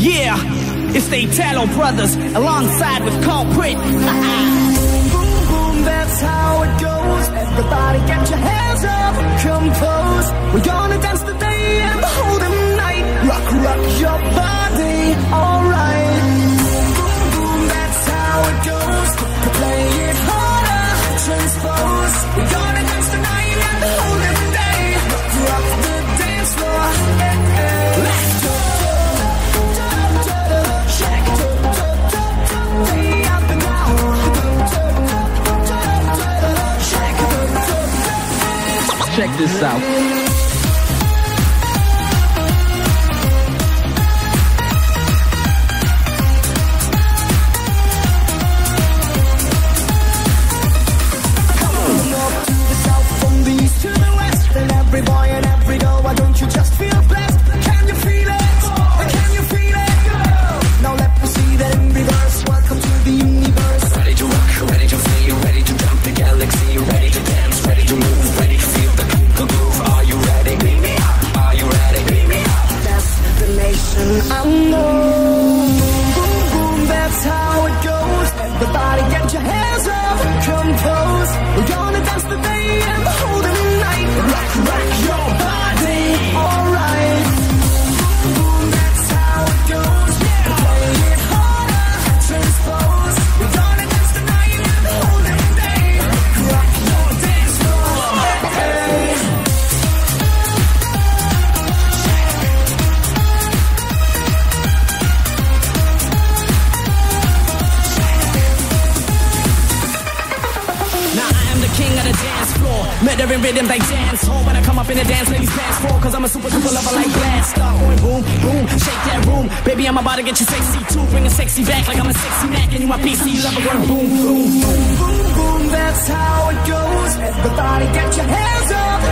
Yeah, it's the Italo Brothers alongside with Culprit. Boom, boom, boom, that's how it goes. Everybody get your hands up, compose. We're gonna dance today and the whole night. Rock, rock your body, alright. Boom, boom, that's how it goes. Play it harder, transpose. We're gonna dance tonight and the whole day. Rock, rock the dance floor. Let's go. Check this out. Every boy and every girl, why don't you just feel blessed? Can you feel it? Can you feel it? Now let me see that in reverse. Welcome to the universe. Ready to rock, ready to feel, ready to jump the galaxy, ready to dance, ready to move, ready to feel the groove. Are you ready? Beat me up. Are you ready? Beat me up. Destination unknown. Boom, boom, that's how it goes. Everybody get your hands up, compose. We're gonna dance the day and the whole night. Rock, rock your body, alright. Boom, boom, that's how it goes. Play it harder, transpose. We're gonna dance tonight and the whole day. Rock your dance floor. Hey. Now I am the king of the dance floor. Murdering rhythms like dance hall. When I come up in the dance, ladies dance for. Cause I'm a super duper lover like blast. Start going boom, boom, shake that room. Baby, I'm about to get you sexy too. Bring a sexy back like I'm a sexy Mac. And you my PC lover going boom, boom, boom. Boom, boom, that's how it goes. Everybody get your hands up,